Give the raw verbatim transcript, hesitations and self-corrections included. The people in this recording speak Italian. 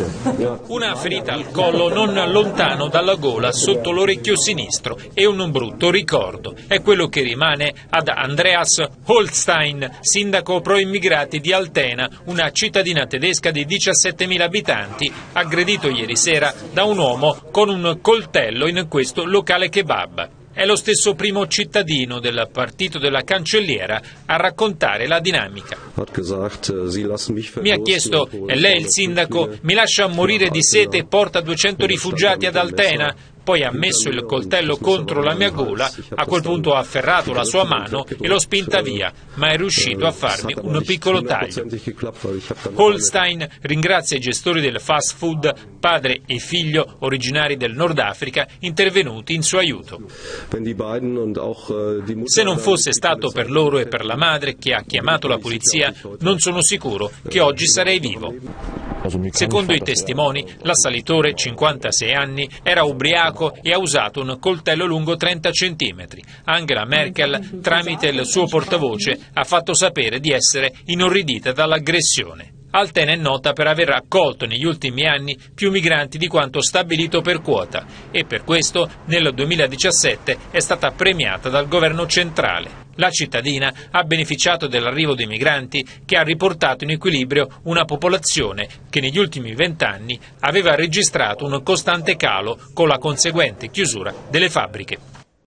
Una ferita al collo non lontano dalla gola sotto l'orecchio sinistro e un brutto ricordo. È quello che rimane ad Andreas Holstein, sindaco pro-immigrati di Altena, una cittadina tedesca di diciassettemila abitanti, aggredito ieri sera da un uomo con un coltello in questo locale kebab. È lo stesso primo cittadino del partito della cancelliera a raccontare la dinamica. Mi ha chiesto, è lei il sindaco, mi lascia morire di sete e porta duecento rifugiati ad Altena? Poi ha messo il coltello contro la mia gola, a quel punto ha afferrato la sua mano e l'ho spinta via, ma è riuscito a farmi un piccolo taglio. Holstein ringrazia i gestori del fast food, padre e figlio, originari del Nord Africa, intervenuti in suo aiuto. Se non fosse stato per loro e per la madre che ha chiamato la polizia, non sono sicuro che oggi sarei vivo. Secondo i testimoni, l'assalitore, cinquantasei anni, era ubriaco e ha usato un coltello lungo trenta centimetri. Angela Merkel, tramite il suo portavoce, ha fatto sapere di essere inorridita dall'aggressione. Altena è nota per aver accolto negli ultimi anni più migranti di quanto stabilito per quota e per questo nel duemiladiciassette è stata premiata dal governo centrale. La cittadina ha beneficiato dell'arrivo dei migranti che ha riportato in equilibrio una popolazione che negli ultimi vent'anni aveva registrato un costante calo con la conseguente chiusura delle fabbriche.